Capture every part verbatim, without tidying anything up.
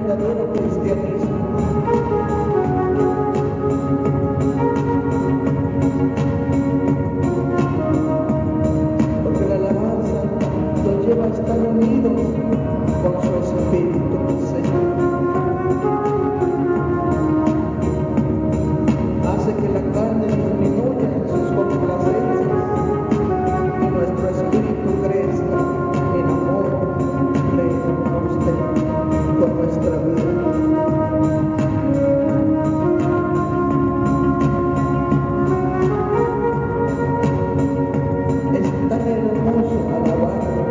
verdadero cristianismo. Porque la alabanza nos lleva a estar unidos con su Espíritu, Señor. Hace que la carne disminuya en sus complacencias y nuestro espíritu crezca en amor pleno a usted por nuestra vida. Es tan hermoso alabarlo.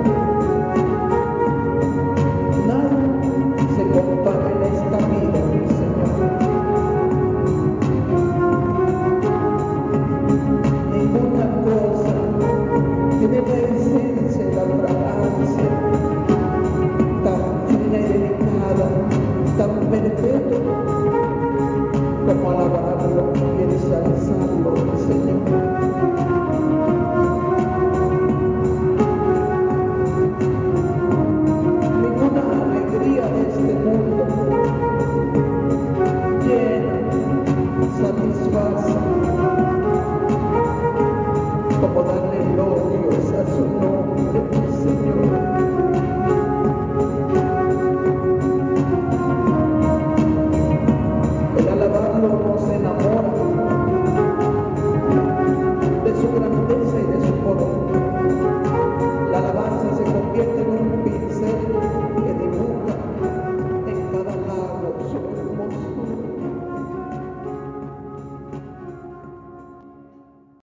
Nada se compara en esta vida, Señor. Ninguna cosa tiene la esencia y la fragancia tan fina y delicada, tan perpetua como alabarlo y ensalzarlo, Señor. Ninguna alegría de este mundo llena, satisface, como darle glorias a su nombre, Señor. El alabarlo nos enamora de su grandeza.